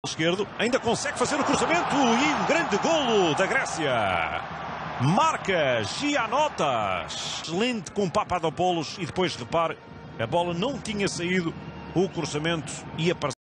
Esquerdo, ainda consegue fazer o cruzamento e um grande golo da Grécia. Marca Giannotas. Excelente com Papadopoulos e depois repare, a bola não tinha saído, o cruzamento ia para